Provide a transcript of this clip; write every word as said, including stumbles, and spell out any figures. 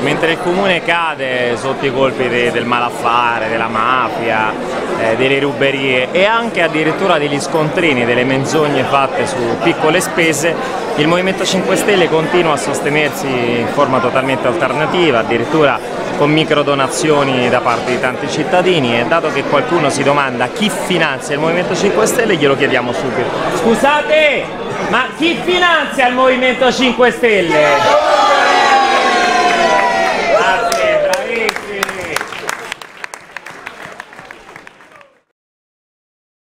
mentre il comune cade sotto i colpi de, del malaffare, della mafia, eh, delle ruberie e anche addirittura degli scontrini, delle menzogne fatte su piccole spese, il Movimento cinque Stelle continua a sostenersi in forma totalmente alternativa, addirittura con microdonazioni da parte di tanti cittadini, e dato che qualcuno si domanda chi finanzia il Movimento cinque Stelle glielo chiediamo subito. Scusate, ma chi finanzia il Movimento cinque Stelle?